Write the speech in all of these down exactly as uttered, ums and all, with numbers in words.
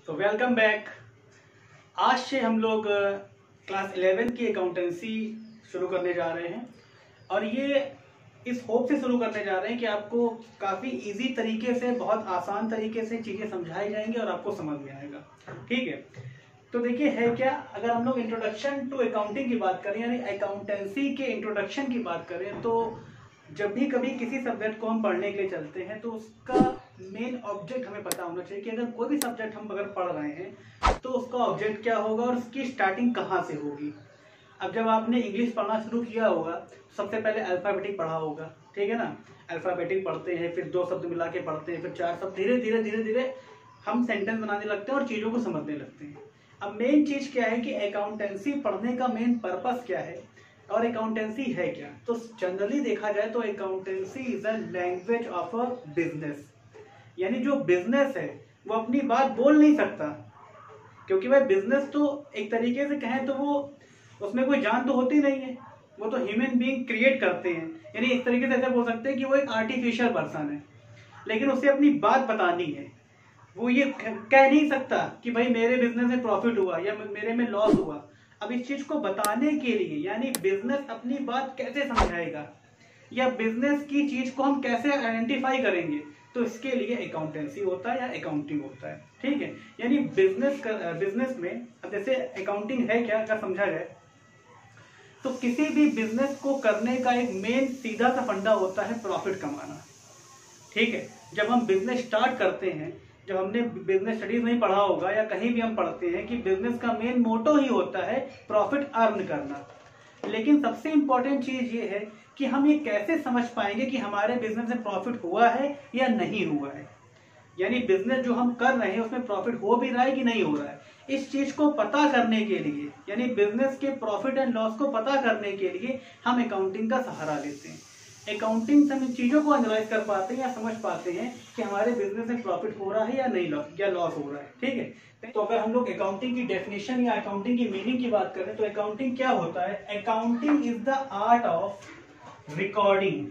तो welcome back. आज से हम लोग क्लास इलेवन की अकाउंटेंसी शुरू करने जा रहे हैं और ये इस होप से शुरू करने जा रहे हैं कि आपको काफ़ी इजी तरीके से, बहुत आसान तरीके से चीज़ें समझाई जाएंगी और आपको समझ में आएगा। ठीक है, तो देखिए है क्या, अगर हम लोग इंट्रोडक्शन टू अकाउंटिंग की बात करें यानी अकाउंटेंसी के इंट्रोडक्शन की बात करें, तो जब भी कभी किसी सब्जेक्ट को हम पढ़ने के लिए चलते हैं तो उसका मेन ऑब्जेक्ट हमें पता होना चाहिए कि अगर कोई भी सब्जेक्ट हम अगर पढ़ रहे हैं तो उसका ऑब्जेक्ट क्या होगा और उसकी स्टार्टिंग कहाँ से होगी। अब जब आपने इंग्लिश पढ़ना शुरू किया होगा सबसे पहले अल्फ़ाबेटिक पढ़ा होगा, ठीक है ना। अल्फ़ाबेटिक पढ़ते हैं, फिर दो शब्द मिला के पढ़ते हैं, फिर चार शब्द, धीरे धीरे धीरे धीरे हम सेंटेंस बनाने लगते हैं और चीज़ों को समझने लगते हैं। अब मेन चीज़ क्या है कि अकाउंटेंसी पढ़ने का मेन पर्पस क्या है और अकाउंटेंसी है क्या। तो जनरली देखा जाए तो accountancy is a language of a business, यानी जो बिजनेस है वो अपनी बात बोल नहीं सकता, क्योंकि भाई बिजनेस तो एक तरीके से कहें तो वो उसमें कोई जान तो होती नहीं है, वो तो ह्यूमन बीइंग क्रिएट करते हैं। यानी इस तरीके से ऐसा बोल सकते हैं कि वो एक आर्टिफिशियल पर्सन है, लेकिन उसे अपनी बात बतानी है। वो ये कह नहीं सकता कि भाई मेरे बिजनेस में प्रॉफिट हुआ या मेरे में लॉस हुआ। अब इस चीज को बताने के लिए यानी बिजनेस अपनी बात कैसे समझाएगा या बिजनेस की चीज को हम कैसे आइडेंटिफाई करेंगे, तो इसके लिए अकाउंटेंसी होता है या अकाउंटिंग होता है। ठीक है, यानी बिजनेस कर, बिजनेस में अब जैसे अकाउंटिंग है क्या, अगर समझा जाए तो किसी भी बिजनेस को करने का एक मेन सीधा सा फंडा होता है प्रॉफिट कमाना। ठीक है, जब हम बिजनेस स्टार्ट करते हैं, जब हमने बिजनेस स्टडीज नहीं पढ़ा होगा या कहीं भी हम पढ़ते हैं कि बिजनेस का मेन मोटो ही होता है प्रॉफिट अर्न करना। लेकिन सबसे इंपॉर्टेंट चीज ये है कि हम ये कैसे समझ पाएंगे कि हमारे बिजनेस में प्रॉफिट हुआ है या नहीं हुआ है, यानी बिजनेस जो हम कर रहे हैं उसमें प्रॉफिट हो भी रहा है कि नहीं हो रहा है। इस चीज को पता करने के लिए यानी बिजनेस के प्रॉफिट एंड लॉस को पता करने के लिए हम अकाउंटिंग का सहारा लेते हैं। अकाउंटिंग से हम इन चीजों को एनालाइज कर पाते हैं या समझ पाते हैं कि हमारे बिजनेस में प्रॉफिट हो रहा है या नहीं लॉस या लॉस हो रहा है। ठीक है, तो अगर हम लोग अकाउंटिंग की डेफिनेशन या अकाउंटिंग की मीनिंग की बात करें तो अकाउंटिंग क्या होता है। Accounting is the art of recording.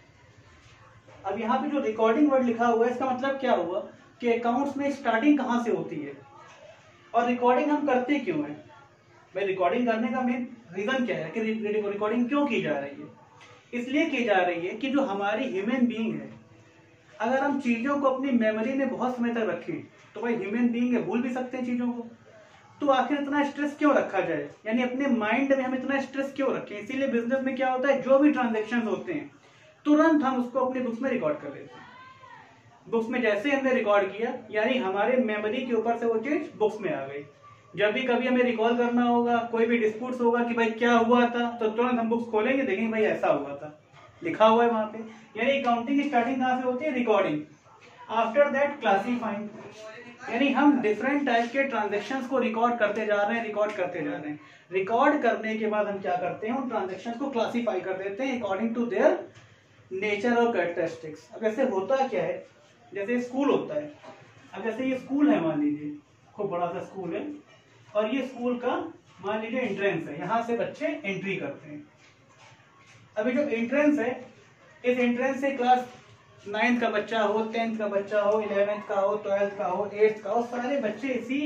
अब यहाँ पे जो रिकॉर्डिंग वर्ड लिखा हुआ है इसका मतलब क्या हुआ कि अकाउंट्स में स्टार्टिंग कहाँ से होती है और रिकॉर्डिंग हम करते क्यों है। भाई रिकॉर्डिंग करने का मेन रीजन क्या है कि रिकॉर्डिंग क्यों की जा रही है। इसलिए की जा रही है कि जो हमारी ह्यूमन बीइंग है, अगर हम चीजों को अपनी मेमोरी में बहुत समय तक रखें तो भाई ह्यूमन बीइंग है, भूल भी सकते हैं चीजों को। तो आखिर इतना स्ट्रेस क्यों रखा जाए, यानी अपने माइंड में हम इतना स्ट्रेस क्यों रखें। इसीलिए बिजनेस में क्या होता है, जो भी ट्रांजेक्शन होते हैं तुरंत हम उसको अपनी बुक्स में रिकॉर्ड कर लेते हैं। बुक्स में जैसे हमने रिकॉर्ड किया यानी हमारे मेमोरी के ऊपर से वो चीज बुक्स में आ गई। जब भी कभी हमें रिकॉल करना होगा, कोई भी डिस्प्यूट्स होगा कि भाई क्या हुआ था, तो तुरंत हम बुक्स खोलेंगे, देखेंगे भाई ऐसा हुआ था, लिखा हुआ है वहां पे। यानी अकाउंटिंग की स्टार्टिंग कहां से होती है, रिकॉर्डिंग। आफ्टर दैट क्लासीफाइंग, यानी हम डिफरेंट टाइप के ट्रांजेक्शन्स को रिकॉर्ड करते जा रहे हैं रिकॉर्ड करते जा रहे हैं। रिकॉर्ड करने के बाद हम क्या करते हैं, उन ट्रांजेक्शन्स को क्लासीफाई कर देते हैं अकॉर्डिंग टू देयर नेचर और कैरेक्टरिस्टिक्स। अब ऐसे होता क्या है, जैसे स्कूल होता है। अब जैसे ये स्कूल है, मान लीजिए खूब बड़ा सा स्कूल है और ये स्कूल का मान लीजिए एंट्रेंस है, यहाँ से बच्चे एंट्री करते हैं। अभी जो एंट्रेंस है, इस एंट्रेंस से क्लास नाइन्थ का बच्चा हो, टेंथ का बच्चा हो, इलेवेंथ का हो, ट्वेल्थ का हो, एट्थ का हो, सारे बच्चे इसी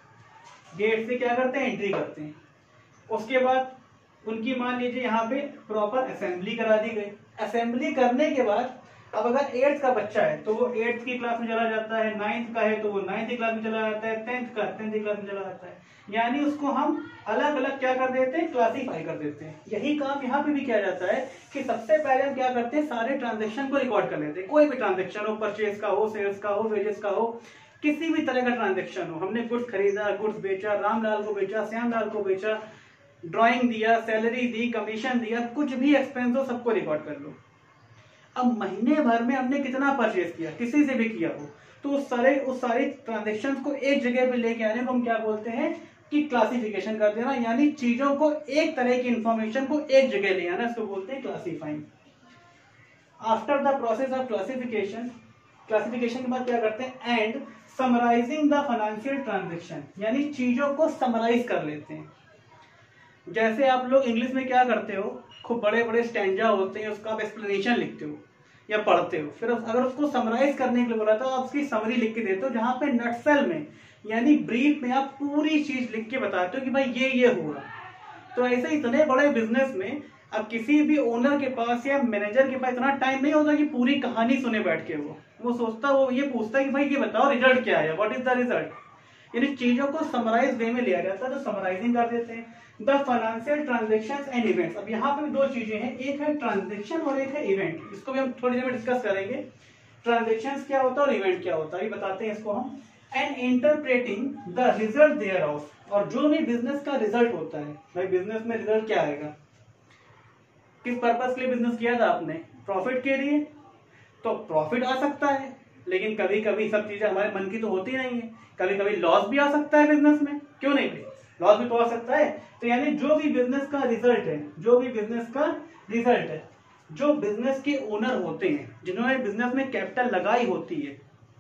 गेट से क्या करते हैं, एंट्री करते हैं। उसके बाद उनकी मान लीजिए यहाँ पे प्रॉपर असेंबली करा दी गई। असेंबली करने के बाद अब अगर एट्थ का बच्चा है तो वो एट्थ की क्लास में चला जाता है, नाइन्थ का है तो वो नाइन्थ की क्लास में चला जाता है, टेंथ का टेंथ की क्लास में चला जाता है। यानी उसको हम अलग अलग क्या कर देते हैं, क्लासीफाई कर देते हैं। यही काम यहाँ पे भी किया जाता है कि सबसे पहले हम क्या करते हैं, सारे ट्रांजेक्शन को रिकॉर्ड कर लेते हैं। कोई भी ट्रांजेक्शन हो, परचेज का हो, सेल्स का हो, वेजेस का हो, किसी भी तरह का ट्रांजेक्शन हो, हमने गुड्स खरीदा, गुड्स बेचा, रामलाल को बेचा, श्यामलाल को बेचा, ड्रॉइंग दिया, सैलरी दी, कमीशन दिया, कुछ भी एक्सपेंस हो सबको रिकॉर्ड कर लो। अब महीने भर में हमने कितना परचेज किया, किसी से भी किया हो, तो उस सारे उस सारी ट्रांजेक्शन्स को एक जगह पे लेके आने को हम क्या बोलते हैं कि क्लासिफिकेशन कर देना। यानी चीजों को, एक तरह की इंफॉर्मेशन को एक जगह ले आना, इसको बोलते हैं classifying. After the process of classification, classification के बाद क्या करते हैं, and summarising the financial transaction, यानी चीजों को समराइज कर लेते हैं। जैसे आप लोग इंग्लिश में क्या करते हो, खूब बड़े बड़े स्टैंजा होते हैं, उसका आप एक्सप्लेनेशन लिखते हो या पढ़ते हो, फिर अगर उसको समराइज करने के लिए बोला तो आप उसकी समरी लिख के देते हो, जहां पे नटसेल में यानी ब्रीफ में आप पूरी चीज लिख के बताते हो कि भाई ये ये हुआ। तो ऐसे इतने बड़े बिजनेस में अब किसी भी ओनर के पास या मैनेजर के पास इतना टाइम नहीं होता कि पूरी कहानी सुने बैठ के। वो वो सोचता वो ये पूछता है कि भाई ये बताओ रिजल्ट क्या है, व्हाट इज द रिजल्ट। यानी चीजों को समराइज वे में लिया जाता है, तो समराइजिंग कर देते हैं। The financial transactions and events. अब यहाँ पे भी दो चीजें हैं, एक है ट्रांजेक्शन और एक है इवेंट। इसको भी हम थोड़ी देर में डिस्कस करेंगे। ट्रांजेक्शंस क्या होता है और इवेंट क्या होता है, ये बताते हैं इसको हम। And interpreting the result thereof, और जो भी बिजनेस का रिजल्ट होता है, भाई बिजनेस में रिजल्ट क्या आएगा, किस पर्पस के लिए बिजनेस किया था आपने, प्रॉफिट के लिए। तो प्रॉफिट आ सकता है, लेकिन कभी कभी सब चीजें हमारे मन की तो होती नहीं है, कभी कभी लॉस भी आ सकता है बिजनेस में, क्यों नहीं भाई, लॉस भी तो आ सकता है। तो यानी जो भी बिजनेस का रिजल्ट है, जो भी बिजनेस का रिजल्ट है, जो बिजनेस के ओनर होते हैं, जिन्होंने बिजनेस में कैपिटल लगाई होती है,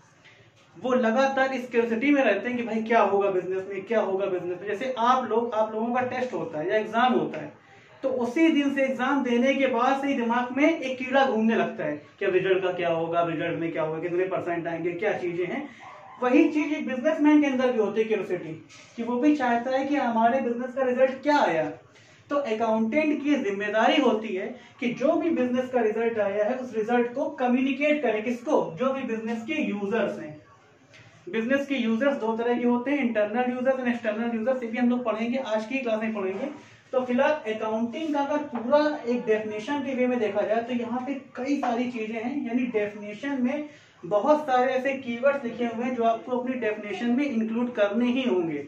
वो लगातार इस क्यूरियोसिटी में रहते हैं कि भाई क्या होगा बिजनेस में, क्या होगा बिजनेस में। जैसे आप लोग आप लोगों का टेस्ट होता है या एग्जाम होता है, तो उसी दिन से एग्जाम देने के बाद से ही दिमाग में एक कीड़ा घूमने लगता है कि अब रिजल्ट का क्या होगा, रिजल्ट में क्या होगा, कितने परसेंट आएंगे, क्या चीजें हैं। वही चीज एक बिजनेसमैन के अंदर भी होती है क्यूरियोसिटी, कि वो भी चाहता है कि हमारे बिजनेस का रिजल्ट क्या आया। तो अकाउंटेंट की जिम्मेदारी होती है कि जो भी बिजनेस का रिजल्ट आया है उस रिजल्ट को कम्युनिकेट करे, किसको, जो भी बिजनेस के यूजर्स हैं। बिजनेस के यूजर्स दो तरह के होते हैं, internal users and external users. ये भी हम लोग पढ़ेंगे, आज की क्लास में पढ़ेंगे। तो फिलहाल अकाउंटिंग का अगर पूरा एक डेफिनेशन के वे में देखा जाए तो यहाँ पे कई सारी चीजें हैं, यानी डेफिनेशन में बहुत सारे ऐसे कीवर्ड्स लिखे हुए हैं जो आपको अपनी डेफिनेशन में इंक्लूड करने ही होंगे।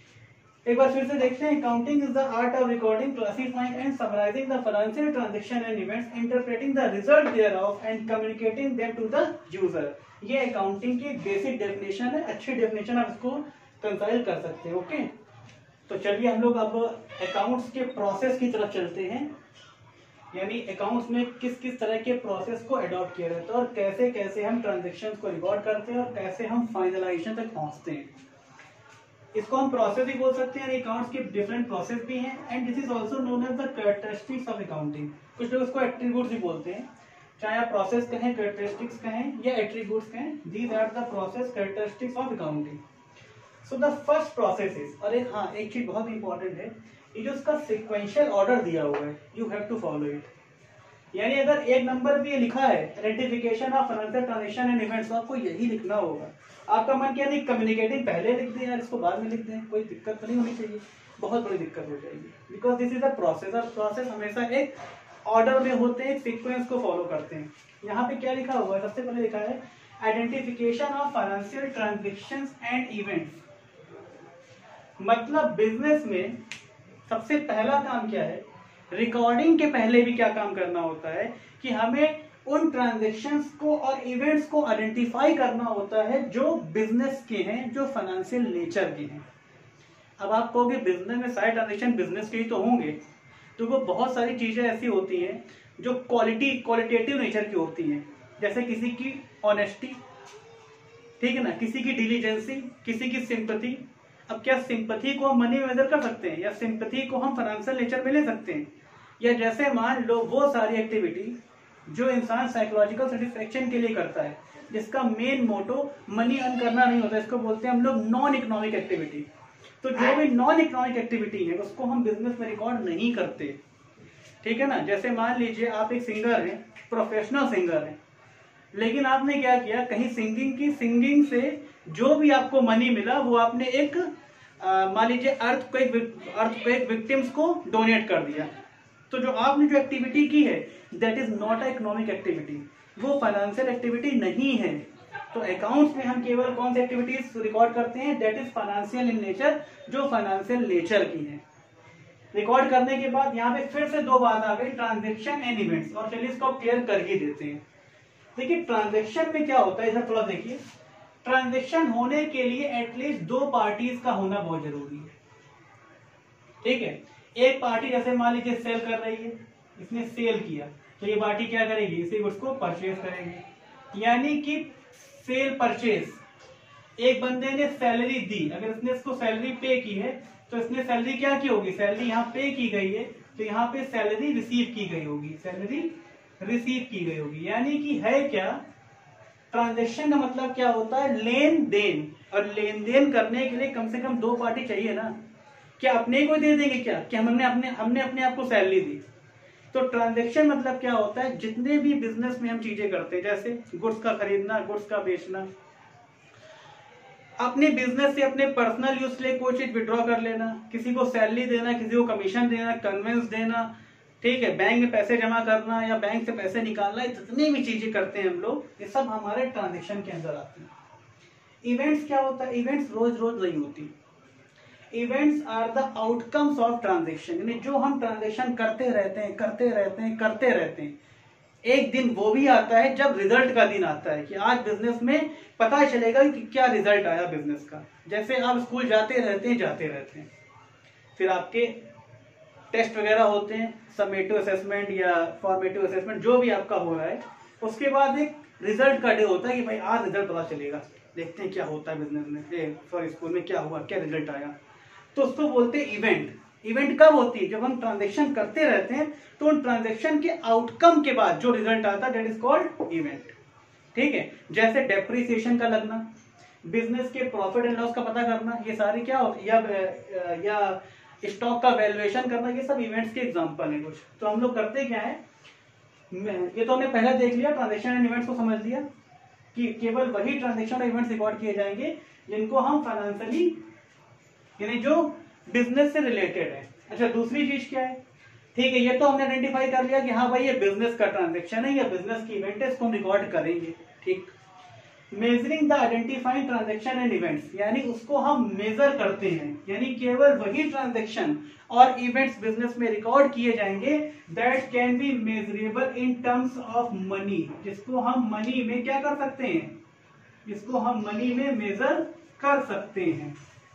एक बार फिर से देखते हैं। Accounting is the art of recording, classifying and summarising the financial transaction and events, interpreting the result thereof and communicating them to the user. ये अकाउंटिंग की बेसिक डेफिनेशन है, अच्छी डेफिनेशन आप इसको कंसाइल कर सकते हैं। ओके, तो चलिए हम लोग अब अकाउंट्स के प्रोसेस की तरफ चलते हैं, यानी अकाउंट्स में किस किस तरह के प्रोसेस को अडॉप्ट किया जाता है और कैसे कैसे हम ट्रांजैक्शंस को रिकॉर्ड करते हैं और कैसे हम फाइनलाइजेशन तक पहुंचते हैं। इसको हम प्रोसेस भी बोल सकते हैं, अकाउंट्स के डिफरेंट प्रोसेस भी हैं, and this is also known as the characteristics of accounting. कुछ लोग इसको एट्रीब्यूट्स भी बोलते हैं, चाहे आप प्रोसेस कहें, कैरेक्टरिस्टिक्स कहें या एट्रीब्यूट्स कहें, these are the process characteristics of accounting. So the first process is, और एक हाँ एक चीज बहुत इंपॉर्टेंट है, ये जो उसका सिक्वेंशियल ऑर्डर दिया हुआ है, you have to follow it. यानी अगर एक नंबर पे लिखा है identification of financial transaction and events, तो आपको यही लिखना होगा। आपका मन क्या नहीं, कम्युनिकेटिंग पहले लिख दें यार, इसको बाद में लिख दें, कोई दिक्कत तो नहीं होनी चाहिए, बहुत बड़ी दिक्कत हो जाएगी, because this is the process. और प्रोसेस हमेशा एक ऑर्डर में होते हैं, एक सीक्वेंस को फॉलो करते हैं। यहाँ पे क्या लिखा हुआ है, सबसे पहले लिखा है identification of financial transactions and events. मतलब बिजनेस में सबसे पहला काम क्या है, रिकॉर्डिंग के पहले भी क्या काम करना होता है कि हमें उन ट्रांजैक्शंस को और इवेंट्स को आइडेंटिफाई करना होता है जो बिजनेस के हैं, जो फाइनेंशियल नेचर के हैं। अब आप कहोगे बिजनेस में सारे ट्रांजैक्शन बिजनेस के ही तो होंगे, तो वो बहुत सारी चीजें ऐसी होती हैं जो क्वालिटी क्वालिटेटिव नेचर की होती हैं, जैसे किसी की ऑनेस्टी, ठीक है ना, किसी की डिलीजेंसी, किसी की सिंपैथी। अब क्या सिंपैथी को हम मनी में मेजर कर सकते हैं या सिंपैथी को हम फाइनेंशियल नेचर में ले सकते हैं? या जैसे मान लो वो सारी एक्टिविटी जो इंसान साइकोलॉजिकल सेटिस्फेक्शन के लिए करता है, जिसका मेन मोटो मनी अर्न करना नहीं होता, इसको बोलते हैं हम लोग नॉन इकोनॉमिक एक्टिविटी। तो जो भी नॉन इकोनॉमिक एक्टिविटी है उसको हम बिजनेस में रिकॉर्ड नहीं करते, ठीक है ना। जैसे मान लीजिए आप एक सिंगर हैं, प्रोफेशनल सिंगर हैं, लेकिन आपने क्या किया, कहीं सिंगिंग की सिंगिंग से जो भी आपको मनी मिला वो आपने एक मान लीजिए अर्थक्वेक अर्थक्वेक विक्टिम्स को डोनेट कर दिया। तो जो आपने जो एक्टिविटी की है that is not a economic activity, वो फाइनेंशियल एक्टिविटी नहीं है। तो अकाउंट्स में हम केवल कौन सी एक्टिविटीज रिकॉर्ड करते हैं, that is financial in nature, जो फाइनेंशियल नेचर की है। रिकॉर्ड करने के बाद यहाँ पे फिर से दो बात आ गई, ट्रांजेक्शन एंड इवेंट्स, और चलिए इसको क्लियर कर ही देते हैं। देखिए ट्रांजेक्शन में क्या होता है, इधर थोड़ा देखिए, ट्रांजेक्शन होने के लिए एटलीस्ट दो पार्टीज का होना बहुत जरूरी है, ठीक है। एक पार्टी जैसे मान लीजिए सेल कर रही है, इसने सेल किया, तो ये पार्टी क्या करेगी, इसी गुड्स को परचेज करेगी। यानी कि सेल परचेज, एक बंदे ने सैलरी दी, अगर इसने इसको सैलरी पे की है तो इसने सैलरी क्या की होगी, सैलरी यहाँ पे की गई है तो यहाँ पे सैलरी रिसीव की गई होगी, सैलरी रिसीव की गई होगी। यानी कि है क्या, ट्रांजेक्शन का मतलब क्या होता है, लेन देन। और लेन देन करने के लिए कम से कम दो पार्टी चाहिए ना। क्या अपने को दे देंगे क्या कि हमने अपने हमने अपने आप को सैलरी दी। तो ट्रांजैक्शन मतलब क्या होता है, जितने भी बिजनेस में हम चीजें करते हैं, जैसे गुड्स का खरीदना, गुड्स का बेचना, अपने बिजनेस से अपने पर्सनल यूज के लिए कोई चीज विड्रॉ कर लेना, किसी को सैलरी देना, किसी को कमीशन देना, कन्वेंस देना, ठीक है, बैंक में पैसे जमा करना या बैंक से पैसे निकालना, जितनी भी चीजें करते हैं हम लोग, ये सब हमारे ट्रांजैक्शन के अंदर आते हैं। इवेंट्स क्या होता है, इवेंट्स रोज रोज नहीं होती। Events are the outcomes of transaction, यानी जो हम ट्रांजैक्शन करते रहते हैं करते रहते हैं करते रहते हैं, एक दिन वो भी आता है जब रिजल्ट का दिन आता है कि आज बिजनेस में पता चलेगा कि क्या रिजल्ट आया बिजनेस का। जैसे आप स्कूल जाते रहते हैं जाते रहते हैं, फिर आपके टेस्ट वगैरह होते हैं, समेटिव असेसमेंट या फॉर्मेटिव असेसमेंट, जो भी आपका हो रहा है, उसके बाद एक रिजल्ट का डे होता है कि भाई आज रिजल्ट पता चलेगा, देखते हैं क्या होता है बिजनेस में, सॉरी स्कूल में क्या हुआ, क्या रिजल्ट आया। तो उसको बोलते हैं इवेंट। इवेंट कब होती है, जब हम ट्रांजैक्शन करते रहते हैं, तो उन ट्रांजैक्शन के आउटकम के बाद जो रिजल्ट आता है, दैट इज कॉल्ड इवेंट। ठीक है, जैसे डेप्रिसिएशन का लगना, बिजनेस के प्रॉफिट एंड लॉस का पता करना, ये सारी क्या होती है, या, या स्टॉक का वैल्यूएशन करना, ये सब इवेंट्स के एग्जांपल है कुछ। तो हम लोग करते क्या है, ये तो हमने पहले देख लिया, ट्रांजैक्शन एंड इवेंट्स को समझ लिया कि केवल वही ट्रांजैक्शन और इवेंट्स रिकॉर्ड किए जाएंगे जिनको हम फाइनेंशियली, यानी जो बिजनेस से रिलेटेड है। अच्छा, दूसरी चीज क्या है, ठीक है, ये तो हमने आइडेंटिफाई कर लिया कि हाँ भाई ये बिजनेस का ट्रांजैक्शन है या बिजनेस की इवेंट है, इसको हम रिकॉर्ड करेंगे। ठीक, measuring the identifying transaction and events, यानी उसको हम मेजर करते हैं, यानी केवल वही ट्रांजैक्शन और इवेंट्स बिजनेस में रिकॉर्ड किए जाएंगे that can be measurable in terms of money, जिसको हम मनी में क्या कर सकते हैं, जिसको हम मनी में मेजर कर सकते हैं।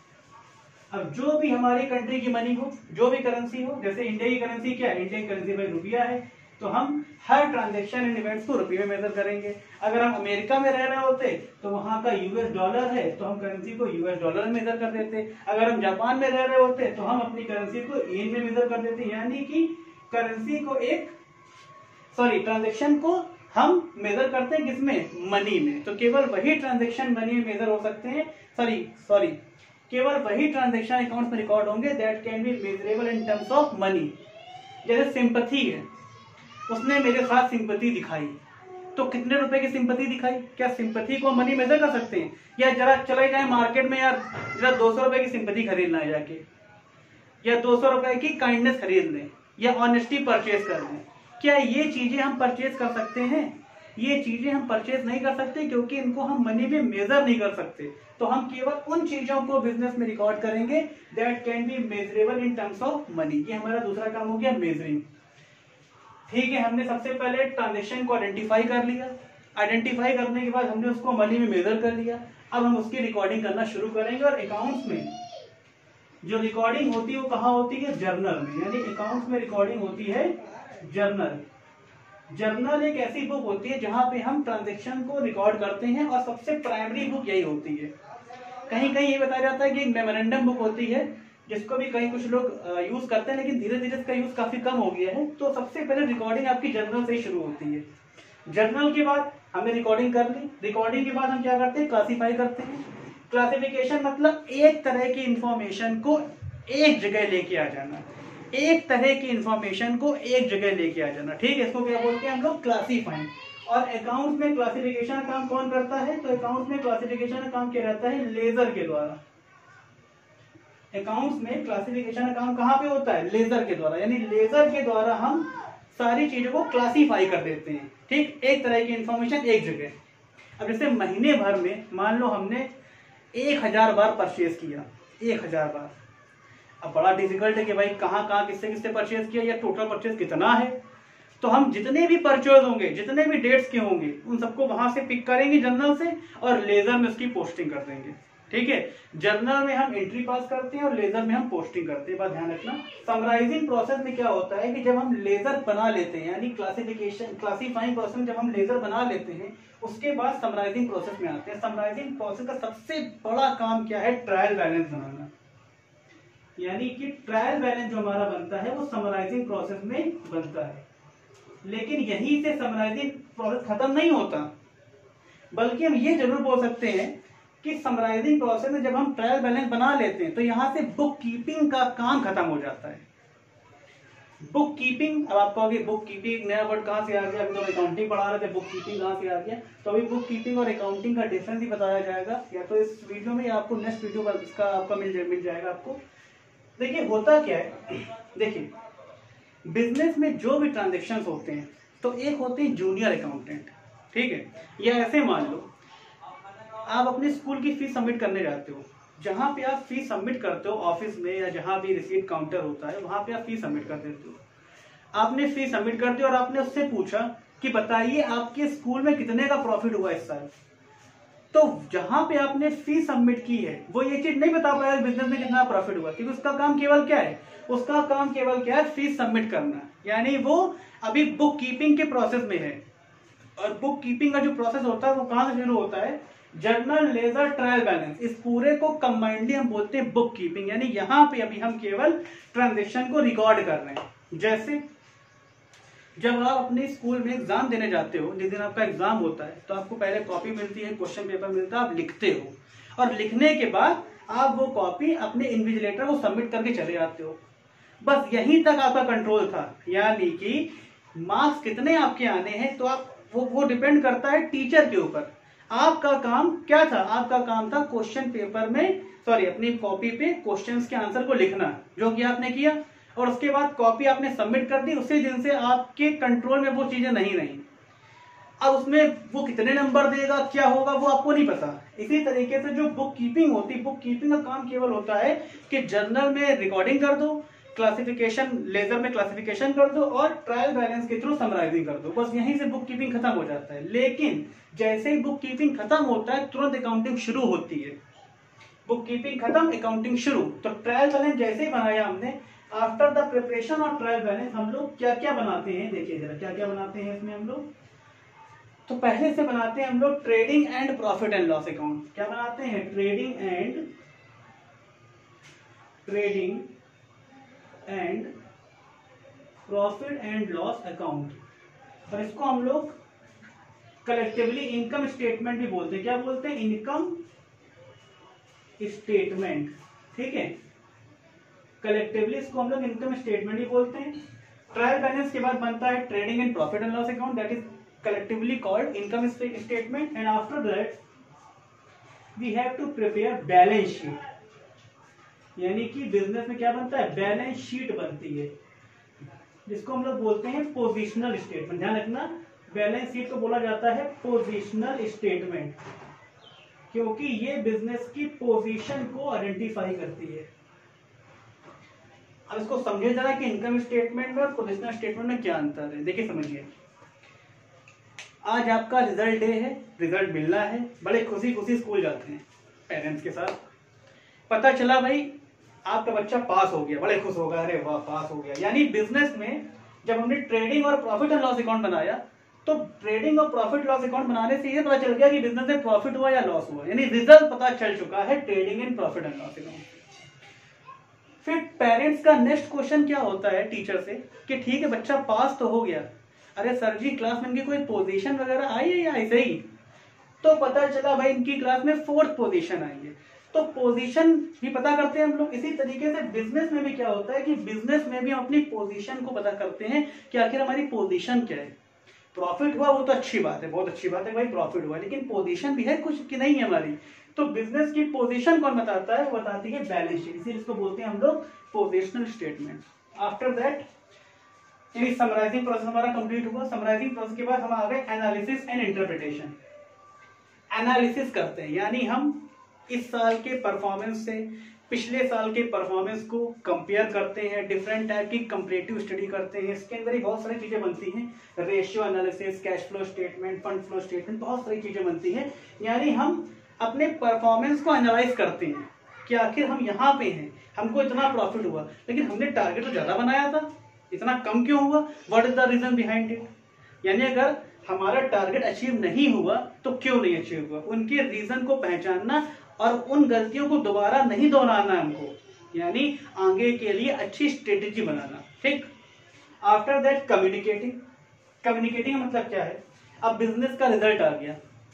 अब जो भी हमारी कंट्री की मनी हो, जो भी करेंसी हो, जैसे इंडिया की करेंसी क्या है, इंडियन करेंसी भाई रुपया है, तो हम हर ट्रांजैक्शन एंड इवेंट्स को रुपये में मेजर करेंगे। अगर हम अमेरिका में रह रहे होते तो वहां का यूएस डॉलर है, तो हम करेंसी को यूएस डॉलर में मेजर कर देते। अगर हम जापान में रह रहे होते तो हम अपनी करेंसी को येन में मेजर कर देते। यानी कि करेंसी को एक सॉरी ट्रांजेक्शन को हम मेजर करते हैं किसमें, मनी में। तो केवल वही ट्रांजेक्शन मनी में मेजर हो सकते हैं, सॉरी सॉरी केवल वही ट्रांजेक्शन अकाउंट में रिकॉर्ड होंगे that can be measurable in terms of money. जैसे सिंपैथी है, उसने मेरे साथ सिंपैथी दिखाई, तो कितने रुपए की सिंपैथी दिखाई, क्या सिंपैथी को मनी मेजर कर सकते हैं? या जरा चले जाए मार्केट में, यार जरा दो सौ रुपए की सिंपैथी खरीदना है जाके, या दो सौ रुपए की काइंडनेस खरीद लें, या ऑनेस्टी परचेज कर लें, क्या ये चीजें हम परचेज कर सकते हैं? ये चीजें हम परचेज नहीं कर सकते क्योंकि इनको हम मनी में मेजर नहीं कर सकते। तो हम केवल उन चीजों को बिजनेस में रिकॉर्ड करेंगे that can be measurable in terms of money. ये हमारा दूसरा काम हो गया, मेजरिंग। ठीक है, हमने सबसे पहले ट्रांजेक्शन को आइडेंटिफाई कर लिया, आइडेंटिफाई करने के बाद हमने उसको मनी में मेजर कर लिया। अब हम उसकी रिकॉर्डिंग करना शुरू करेंगे। और अकाउंट्स में जो रिकॉर्डिंग होती है वो कहाँ होती है, जर्नल में। यानी अकाउंट्स में रिकॉर्डिंग होती है जर्नल। जर्नल एक ऐसी बुक होती है जहां पे हम ट्रांजैक्शन को रिकॉर्ड करते हैं, और सबसे प्राइमरी बुक यही होती है। कहीं कहीं ये बताया जाता है कि एक मेमोरेंडम बुक होती है जिसको भी कहीं कुछ लोग यूज करते हैं, लेकिन धीरे धीरे इसका यूज काफी कम हो गया है। तो सबसे पहले रिकॉर्डिंग आपकी जर्नल से ही शुरू होती है। जर्नल के बाद हमने रिकॉर्डिंग कर ली, रिकॉर्डिंग के बाद हम क्या करते हैं, क्लासीफाई करते हैं। क्लासिफिकेशन मतलब एक तरह की इंफॉर्मेशन को एक जगह लेके आ जाना, एक तरह की इंफॉर्मेशन को एक जगह लेके आ जाना। ठीक है, इसको क्या बोलते हैं हम लोग, क्लासीफाइंग। और अकाउंट में क्लासिफिकेशन का काम कौन करता है, तो अकाउंट में क्लासिफिकेशन का काम क्या रहता है, लेजर के द्वारा। अकाउंट्स में क्लासिफिकेशन का काम कहाँ पे होता है, लेजर के द्वारा। यानी लेजर के द्वारा हम सारी चीजों को क्लासीफाई कर देते हैं। ठीक, एक तरह की इंफॉर्मेशन एक जगह। अब जैसे महीने भर में मान लो हमने एक हजार बार परचेज किया, एक हजार बार। अब बड़ा डिफिकल्ट है कि भाई कहाँ कहाँ किससे किससे परचेज किया या टोटल परचेज कितना है। तो हम जितने भी परचेज होंगे, जितने भी डेट्स के होंगे, उन सबको वहां से पिक करेंगे जर्नल से, और लेजर में उसकी पोस्टिंग कर देंगे। ठीक है, जर्नल में हम एंट्री पास करते हैं और लेजर में हम पोस्टिंग करते हैं। बात ध्यान रखना। समराइजिंग प्रोसेस में क्या होता है कि जब हम लेजर बना लेते हैं, यानी क्लासिफिकेशन क्लासीफाइंग प्रोसेस में जब हम लेजर बना लेते हैं, उसके बाद समराइजिंग प्रोसेस में आते हैं। समराइजिंग प्रोसेस का सबसे बड़ा काम क्या है, ट्रायल बैलेंस बनाना। यानी कि ट्रायल बैलेंस जो हमारा बनता है वो समराइजिंग प्रोसेस में बनता है। लेकिन यहीं से समराइजिंग प्रोसेस खत्म नहीं होता, बल्कि हम ये जरूर बोल सकते हैं कि समराइजिंग प्रोसेस में जब हम ट्रायल बैलेंस बना लेते हैं तो यहाँ से बुक कीपिंग का काम खत्म हो जाता है। बुक कीपिंग, अब आप कहोगे बुक कीपिंग नया वर्ड कहाँ से आ गया, अभी तो अकाउंटिंग पढ़ा रहे थे, बुक कीपिंग कहाँ से आ गया। तो अभी बुक कीपिंग और अकाउंटिंग का डिफरेंस ही बताया जाएगा, या तो इस वीडियो में या आपको नेक्स्ट वीडियो पर इसका आपका मिल जाए मिल जाएगा आपको। देखिए होता क्या है, देखिए बिजनेस में जो भी ट्रांजेक्शन होते हैं तो एक होते हैं जूनियर अकाउंटेंट, ठीक है। या ऐसे मान लो आप अपने स्कूल की फीस सबमिट करने जाते हो, जहां पे आप फीस सबमिट करते हो ऑफिस में या जहां भी रिसीट काउंटर होता है वहां पे आप फीस सबमिट कर देते हो। आपने फीस सबमिट कर दी और आपने उससे पूछा कि बताइए आपके स्कूल में कितने का प्रॉफिट हुआ इस साल। तो जहां पे आपने फीस सबमिट की है वो ये चीज नहीं बता पाया बिजनेस में कितना प्रॉफिट हुआ, क्योंकि उसका काम केवल क्या है, उसका काम केवल क्या है, फीस सबमिट करना। यानी वो अभी बुक कीपिंग के प्रोसेस में है। और बुक कीपिंग का जो प्रोसेस होता है वो कहां से शुरू होता है, जर्नल लेजर ट्रायल बैलेंस, इस पूरे को कंबाइंडली हम बोलते हैं बुक कीपिंग। यानी यहाँ पे अभी हम केवल ट्रांजेक्शन को रिकॉर्ड कर रहे हैं। जैसे जब आप अपने स्कूल में एग्जाम देने जाते हो, जिस दिन आपका एग्जाम होता है तो आपको पहले कॉपी मिलती है, क्वेश्चन पेपर मिलता है, आप लिखते हो और लिखने के बाद आप वो कॉपी अपने इन्विजिलेटर को सबमिट करके चले जाते हो। बस यहीं तक आपका कंट्रोल था, यानी कि मार्क्स कितने आपके आने हैं तो आप वो वो डिपेंड करता है टीचर के ऊपर। आपका काम क्या था, आपका काम था क्वेश्चन पेपर में सॉरी अपनी कॉपी पे क्वेश्चंस के आंसर को लिखना, जो कि आपने किया और उसके बाद कॉपी आपने सबमिट कर दी। उसी दिन से आपके कंट्रोल में वो चीजें नहीं रही। अब उसमें वो कितने नंबर देगा, क्या होगा, वो आपको नहीं पता। इसी तरीके से जो बुक कीपिंग होती है, बुक कीपिंग का काम केवल होता है कि जर्नल में रिकॉर्डिंग कर दो, क्लासिफिकेशन लेजर में क्लासिफिकेशन कर दो और ट्रायल बैलेंस के थ्रू समराइजिंग कर दो। बस यहीं से बुक कीपिंग खत्म हो जाता है। लेकिन जैसे ही बुक कीपिंग खत्म होता है तुरंत अकाउंटिंग शुरू होती है। बुक कीपिंग खत्म, अकाउंटिंग शुरू। तो ट्रायल बैलेंस जैसे ही बनाया हमने, after the preparation of trial balance हम लोग क्या क्या बनाते हैं, देखिए जरा क्या क्या बनाते हैं इसमें हम लोग। तो पहले से बनाते हैं हम लोग trading and profit and loss account. क्या बनाते हैं, trading and trading and profit and loss account. और इसको हम लोग कलेक्टिवली इनकम स्टेटमेंट भी बोलते हैं। क्या बोलते हैं, इनकम स्टेटमेंट, ठीक है। कलेक्टिवली इसको हम लोग इनकम स्टेटमेंट ही बोलते हैं। ट्रायल बैलेंस के बाद बनता है trading and profit and loss account, that is collectively called income statement, and after that we have to prepare balance sheet। यानी कि बिजनेस में क्या बनता है, बैलेंस शीट बनती है, जिसको हम लोग बोलते हैं पोजिशनल स्टेटमेंट। ध्यान रखना, बैलेंस शीट को बोला जाता है पोजिशनल स्टेटमेंट, क्योंकि ये बिजनेस की पोजीशन को आइडेंटिफाई करती है। अब इसको समझिए जरा कि इनकम स्टेटमेंट और पोजिशनल स्टेटमेंट में क्या अंतर है। देखिए समझिए, आज आपका रिजल्ट डे है, रिजल्ट मिलना है, बड़े खुशी खुशी स्कूल जाते हैं पेरेंट्स के साथ। पता चला भाई आपका बच्चा पास हो गया, बड़े खुश हो गए, अरे वाह पास हो गया। यानी बिजनेस में जब हमने ट्रेडिंग और प्रॉफिट एंड लॉस अकाउंट बनाया तो ट्रेडिंग और प्रॉफिट लॉस अकाउंट बनाने से ये पता चल गया कि बिजनेस में प्रॉफिट हुआ या लॉस हुआ, यानी रिजल्ट पता चल चुका है trading and profit and loss account. फिर पेरेंट्स का नेक्स्ट क्वेश्चन क्या होता है टीचर से कि ठीक है बच्चा पास तो हो गया, अरे सर जी क्लास में इनकी कोई पोजीशन वगैरह आई है या ऐसे ही। तो पता चला भाई इनकी क्लास में फोर्थ पोजीशन आई है। तो पोजीशन भी पता करते हैं हम लोग। इसी तरीके से बिजनेस में भी क्या होता है कि बिजनेस में भी हम अपनी पोजीशन को पता करते हैं कि आखिर हमारी पोजीशन क्या है। प्रॉफिट हुआ वो तो अच्छी बात है, बहुत अच्छी बात है भाई प्रॉफिट हुआ, लेकिन पोजीशन भी है कुछ कि नहीं है हमारी। तो बिजनेस की पोजीशन कौन बताता है, वो बताती है बैलेंस शीट, इसीलिए इसको बोलते हैं हम लोग पोजिशनल स्टेटमेंट। आफ्टर दैट यानी समराइजिंग प्रोसेस हमारा कंप्लीट हुआ। समराइजिंग प्रोसेस के बाद हम आ गए एनालिसिस एंड इंटरप्रिटेशन। एनालिसिस करते हैं, यानी हम इस साल के परफॉर्मेंस से पिछले साल के परफॉर्मेंस को कंपेयर करते हैं, डिफरेंट टाइप की कंपैरेटिव स्टडी करते हैं। इसके अंदर ही बहुत सारी चीजें बनती हैं, ratio analysis, cash flow statement, fund flow statement, बहुत सारी चीजें बनती हैं। यानी हम अपने परफॉर्मेंस को एनालाइज करते हैं कि आखिर हम यहाँ पे हैं, हमको इतना प्रॉफिट हुआ लेकिन हमने टारगेट तो ज्यादा बनाया था, इतना कम क्यों हुआ, what is the reason behind it. यानी अगर हमारा टारगेट अचीव नहीं हुआ तो क्यों नहीं अचीव हुआ, उनके रीजन को पहचानना और उन गलतियों को दोबारा नहीं दोहराना हमको, यानी आगे के लिए अच्छी स्ट्रेटेजी बनाना। ठीक, आफ्टर दैट कम्युनिकेटिंग। कम्युनिकेटिंग मतलब क्या है, अब बिजनेस का रिजल्ट आ गया,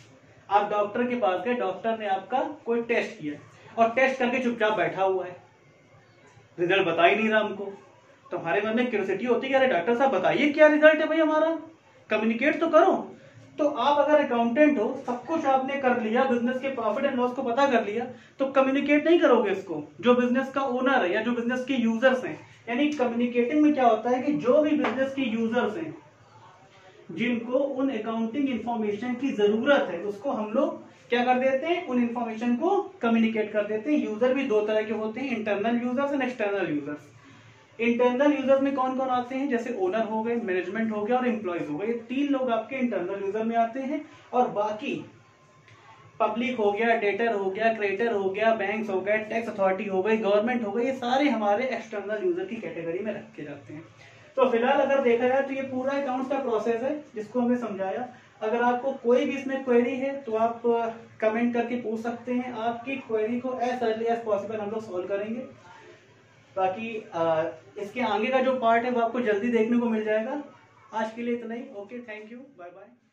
आप डॉक्टर के पास गए, डॉक्टर ने आपका कोई टेस्ट किया और टेस्ट करके चुपचाप बैठा हुआ है, रिजल्ट बता ही नहीं रहा हमको, तो हमारे मन में क्यूरियोसिटी होती है कि अरे डॉक्टर साहब बताइए क्या रिजल्ट है भाई हमारा, कम्युनिकेट तो करो। तो आप अगर अकाउंटेंट हो, सब कुछ आपने कर लिया, बिजनेस के प्रॉफिट एंड लॉस को पता कर लिया, तो कम्युनिकेट नहीं करोगे इसको। जो बिजनेस का ओनर है या जो बिजनेस के यूजर्स हैं, यानी कम्युनिकेटिंग में क्या होता है कि जो भी बिजनेस के यूजर्स हैं जिनको उन अकाउंटिंग इंफॉर्मेशन की जरूरत है, उसको हम लोग क्या कर देते हैं, उन इंफॉर्मेशन को कम्युनिकेट कर देते हैं। यूजर भी दो तरह के होते हैं, internal users and external users. Internal users में कौन कौन आते हैं, जैसे ओनर हो गए, मैनेजमेंट हो गया और एम्प्लॉयज हो गए, ये तीन लोग आपके इंटरनल यूजर में आते हैं। और बाकी पब्लिक हो गया, डेटर हो गया, क्रेडिटर हो गया, बैंक्स हो गए, टैक्स अथॉरिटी हो गई, गवर्नमेंट हो गई, ये सारे हमारे एक्सटर्नल यूजर की कैटेगरी में रखे जाते हैं। तो फिलहाल अगर देखा जाए तो ये पूरा अकाउंट्स का प्रोसेस है जिसको हमने समझाया। अगर आपको कोई भी इसमें क्वेरी है तो आप कमेंट करके पूछ सकते हैं, आपकी क्वेरी को एज अर्ली एज पॉसिबल हम लोग सॉल्व करेंगे। बाकी आ, इसके आगे का जो पार्ट है वो आपको जल्दी देखने को मिल जाएगा। आज के लिए इतना ही। Okay, thank you, bye bye.